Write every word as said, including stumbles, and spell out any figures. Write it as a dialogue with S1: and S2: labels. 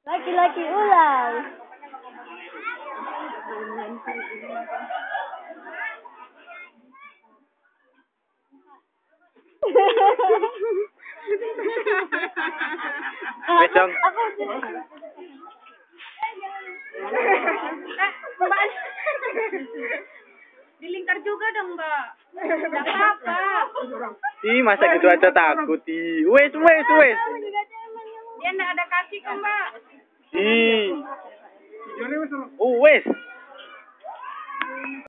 S1: Laki-laki ular.
S2: Wes dong.
S1: Aku
S3: Mbak. Dilingkar juga dong, Mbak. Enggak apa-apa.
S2: Ih, masa gitu aja takut. Ih, wes wes wes.
S3: Dia enggak ada kaki kok, Mbak.
S2: Ih. Oh, wes.